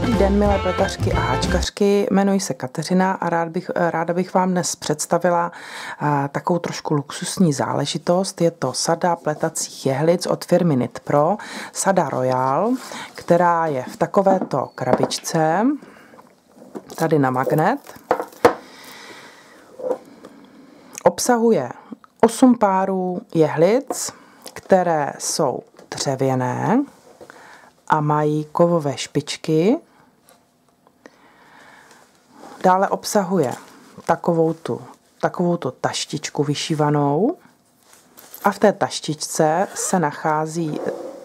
Dobrý den, milé pletařky a háčkařky, jmenuji se Kateřina a ráda bych vám dnes představila takovou trošku luxusní záležitost. Je to sada pletacích jehlic od firmy Knit Pro, sada Royal, která je v takovéto krabičce, tady na magnet. Obsahuje 8 párů jehlic, které jsou dřevěné a mají kovové špičky. Dále obsahuje takovou tu taštičku vyšívanou a v té taštičce se nachází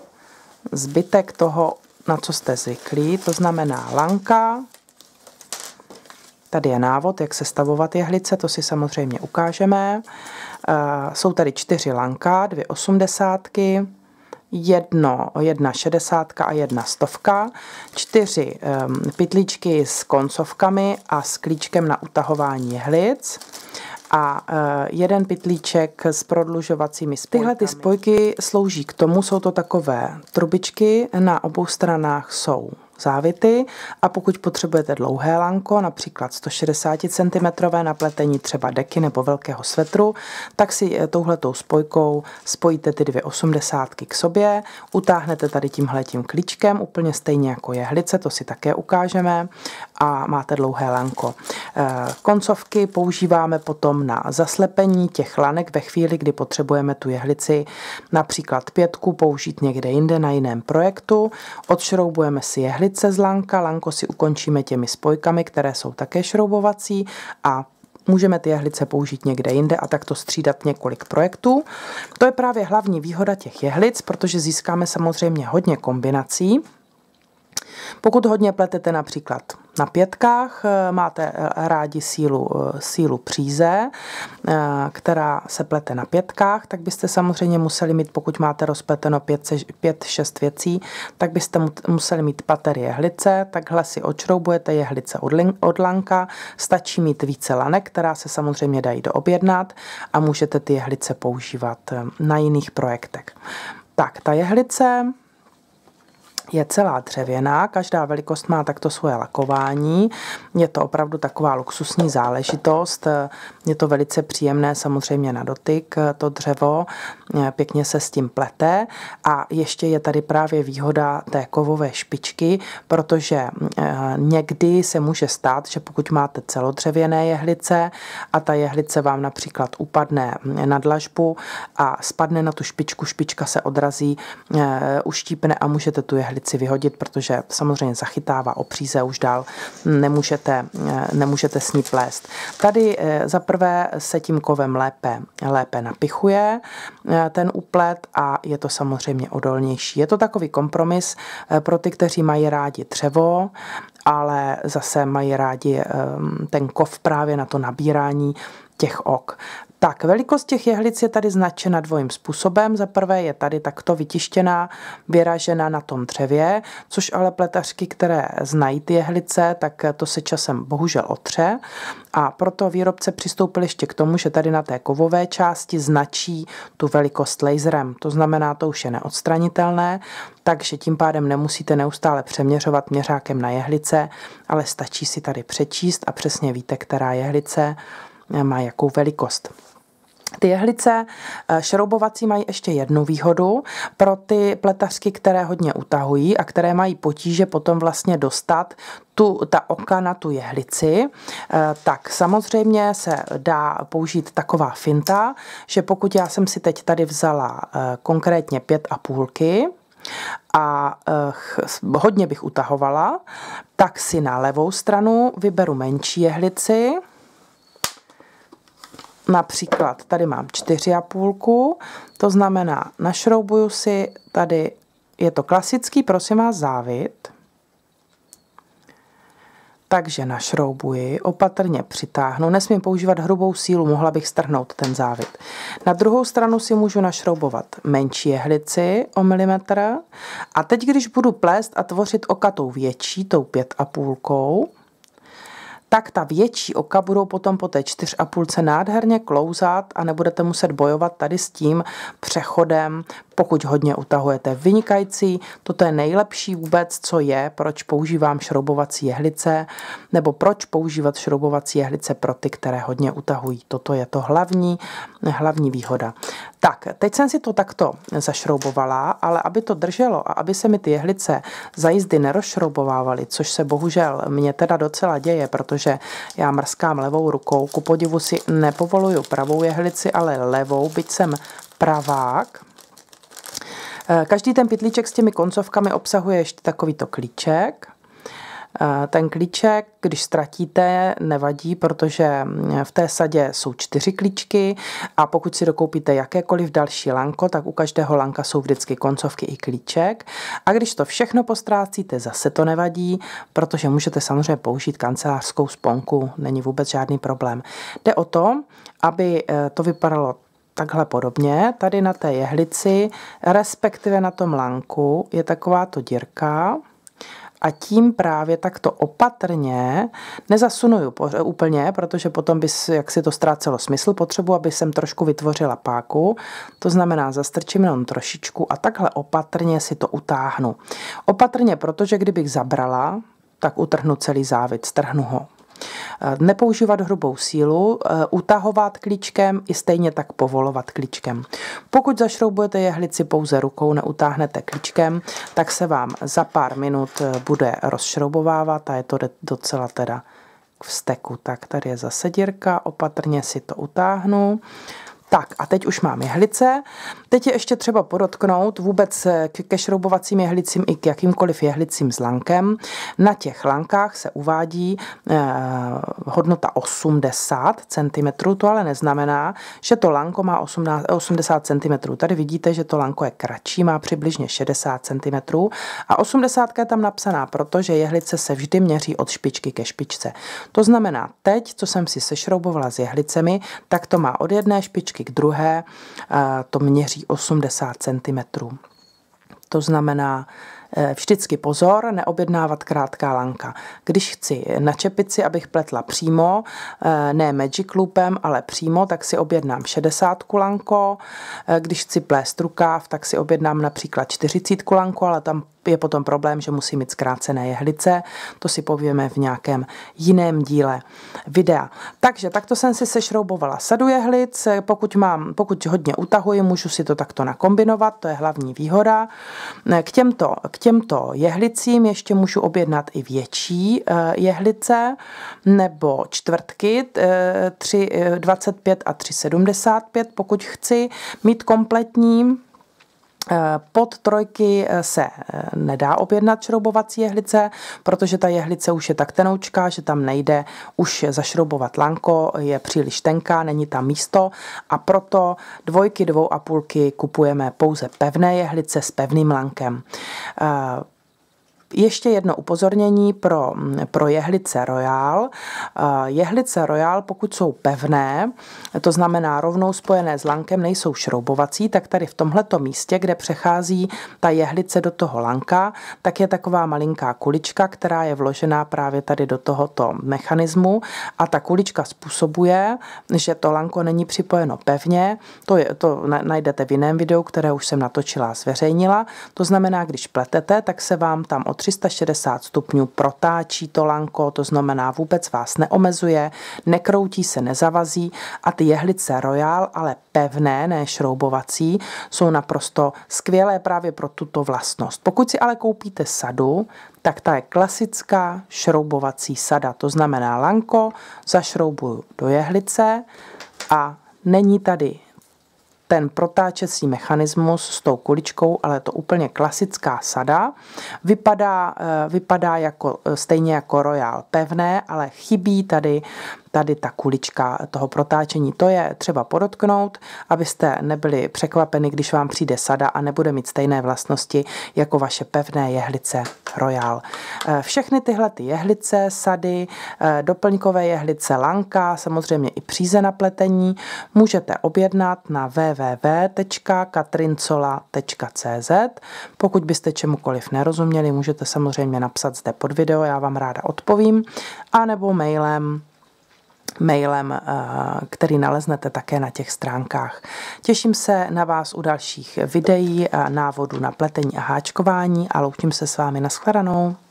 zbytek toho, na co jste zvyklí, to znamená lanka. Tady je návod, jak sestavovat jehlice, to si samozřejmě ukážeme. Jsou tady 4 lanka, 2 osmdesátky, jedna 60 a 1 100, 4 pytlíčky s koncovkami a s klíčkem na utahování jehlic a 1 pytlíček s prodlužovacími spojkami. Tyhle ty spojky slouží k tomu, jsou to takové trubičky, na obou stranách jsou závity a pokud potřebujete dlouhé lanko, například 160 cm na pletení třeba deky nebo velkého svetru, tak si touhletou spojkou spojíte ty 2 osmdesátky k sobě, utáhnete tady tímhletím klíčkem, úplně stejně jako jehlice, to si také ukážeme, a máte dlouhé lanko. Koncovky používáme potom na zaslepení těch lanek ve chvíli, kdy potřebujeme tu jehlici, například 5 použít někde jinde na jiném projektu, odšroubujeme si jehlice z lanka, lanko si ukončíme těmi spojkami, které jsou také šroubovací a můžeme ty jehlice použít někde jinde a takto střídat několik projektů. To je právě hlavní výhoda těch jehlic, protože získáme samozřejmě hodně kombinací. Pokud hodně pletete například na pětkách, máte rádi sílu příze, která se plete na pětkách, tak byste samozřejmě museli mít, pokud máte rozpleteno 5-6 věcí, tak byste museli mít pater jehlice, takhle si odšroubujete jehlice od lanka, stačí mít více lanek, která se samozřejmě dají doobjednat a můžete ty jehlice používat na jiných projektech. Tak, ta jehlice je celá dřevěná, každá velikost má takto svoje lakování. Je to opravdu taková luxusní záležitost. Je to velice příjemné samozřejmě na dotyk, to dřevo, pěkně se s tím plete. A ještě je tady právě výhoda té kovové špičky, protože někdy se může stát, že pokud máte celodřevěné jehlice a ta jehlice vám například upadne na dlažbu a spadne na tu špičku, špička se odrazí, uštípne a můžete tu jehlici vyhodit, protože samozřejmě zachytává opříze, už dál nemůžete s ní plést. Tady za prvé se tím kovem lépe napichuje ten úplet a je to samozřejmě odolnější. Je to takový kompromis pro ty, kteří mají rádi dřevo, ale zase mají rádi ten kov právě na to nabírání těch ok. Tak, velikost těch jehlic je tady značena dvojím způsobem. Za prvé je tady takto vytištěná, vyražena na tom dřevě, což ale pletařky, které znají ty jehlice, tak to se časem bohužel otře. A proto výrobce přistoupil ještě k tomu, že tady na té kovové části značí tu velikost laserem. To znamená, to už je neodstranitelné, takže tím pádem nemusíte neustále přeměřovat měřákem na jehlice, ale stačí si tady přečíst a přesně víte, která jehlice má jakou velikost. Ty jehlice šroubovací mají ještě jednu výhodu pro ty pletařky, které hodně utahují a které mají potíže potom vlastně dostat ta oka na tu jehlici, tak samozřejmě se dá použít taková finta, že pokud já jsem si teď tady vzala konkrétně 5,5 a hodně bych utahovala, tak si na levou stranu vyberu menší jehlici. Například tady mám 4,5, to znamená, našroubuju si, tady je to klasický, prosím vás, závit. Takže našroubuji, opatrně přitáhnu, nesmím používat hrubou sílu, mohla bych strhnout ten závit. Na druhou stranu si můžu našroubovat menší jehlici o milimetr a teď, když budu plést a tvořit oka tou větší, tou 5,5, tak ta větší oka budou potom po té 4,5 nádherně klouzat a nebudete muset bojovat tady s tím přechodem, pokud hodně utahujete. Vynikající, toto je nejlepší vůbec, co je, proč používám šroubovací jehlice, nebo proč používat šroubovací jehlice pro ty, které hodně utahují. Toto je to hlavní výhoda. Tak, teď jsem si to takto zašroubovala, ale aby to drželo a aby se mi ty jehlice za jízdy nerozšroubovávaly, což se bohužel mně teda docela děje, protože já mrskám levou rukou, ku podivu si nepovoluju pravou jehlici, ale levou, byť jsem pravák. Každý ten pytlíček s těmi koncovkami obsahuje ještě takovýto klíček. Ten klíček, když ztratíte, nevadí, protože v té sadě jsou 4 klíčky a pokud si dokoupíte jakékoliv další lanko, tak u každého lanka jsou vždycky koncovky i klíček. A když to všechno postrácíte, zase to nevadí, protože můžete samozřejmě použít kancelářskou sponku, není vůbec žádný problém. Jde o to, aby to vypadalo takhle podobně. Tady na té jehlici, respektive na tom lanku, je takováto dírka. A tím právě takto opatrně, nezasunuju úplně, protože potom by jak si to ztrácelo smysl, potřebuji, aby jsem trošku vytvořila páku, to znamená zastrčím jenom trošičku a takhle opatrně si to utáhnu. Opatrně, protože kdybych zabrala, tak utrhnu celý závit, strhnu ho. Nepoužívat hrubou sílu, utahovat klíčkem i stejně tak povolovat klíčkem. Pokud zašroubujete jehlici pouze rukou, neutáhnete klíčkem, tak se vám za pár minut bude rozšroubovávat a je to docela teda k vzteku. Tak tady je zase dírka, opatrně si to utáhnu. Tak a teď už mám jehlice. Teď je ještě třeba podotknout vůbec ke šroubovacím jehlicím i k jakýmkoliv jehlicím s lankem. Na těch lankách se uvádí hodnota 80 cm, to ale neznamená, že to lanko má 80 cm. Tady vidíte, že to lanko je kratší, má přibližně 60 cm a 80 je tam napsaná, protože jehlice se vždy měří od špičky ke špičce. To znamená, teď, co jsem si sešroubovala s jehlicemi, tak to má od jedné špičky k druhé, to měří 80 cm. To znamená, vždycky pozor, neobjednávat krátká lanka. Když chci na čepici, abych pletla přímo, ne magic loopem, ale přímo, tak si objednám 60 lanko. Když chci plést rukáv, tak si objednám například 40 lanko, ale tam je potom problém, že musí mít zkrácené jehlice. To si pověme v nějakém jiném díle videa. Takže takto jsem si sešroubovala sadu jehlic. Pokud hodně utahuji, můžu si to takto nakombinovat, to je hlavní výhoda. K těmto jehlicím ještě můžu objednat i větší jehlice nebo čtvrtky 3,25 a 3,75, pokud chci mít kompletní. Pod trojky se nedá objednat šroubovací jehlice, protože ta jehlice už je tak tenoučká, že tam nejde už zašroubovat lanko, je příliš tenká, není tam místo a proto 2, 2,5 kupujeme pouze pevné jehlice s pevným lankem. Ještě jedno upozornění pro jehlice Royal. Jehlice Royal, pokud jsou pevné, to znamená rovnou spojené s lankem, nejsou šroubovací, tak tady v tomhleto místě, kde přechází ta jehlice do toho lanka, tak je taková malinká kulička, která je vložená právě tady do tohoto mechanismu a ta kulička způsobuje, že to lanko není připojeno pevně. To najdete v jiném videu, které už jsem natočila a zveřejnila. To znamená, když pletete, tak se vám tam o 360 stupňů protáčí to lanko, to znamená vůbec vás neomezuje, nekroutí se, nezavazí a ty jehlice Royal, ale pevné, ne šroubovací, jsou naprosto skvělé právě pro tuto vlastnost. Pokud si ale koupíte sadu, tak ta je klasická šroubovací sada, to znamená lanko zašroubuju do jehlice a není tady ten protáčecí mechanismus s tou kuličkou, ale to úplně klasická sada. Vypadá stejně jako Royal pevné, ale chybí tady tady ta kulička toho protáčení. To je třeba podotknout, abyste nebyli překvapeni, když vám přijde sada a nebude mít stejné vlastnosti jako vaše pevné jehlice Royal. Všechny tyhle ty jehlice, sady, doplňkové jehlice, lanka, samozřejmě i příze na pletení můžete objednat na www.katrincola.cz. Pokud byste čemukoliv nerozuměli, můžete samozřejmě napsat zde pod video, já vám ráda odpovím, anebo mailem, který naleznete také na těch stránkách. Těším se na vás u dalších videí, návodů na pletení a háčkování a loučím se s vámi. Nashledanou.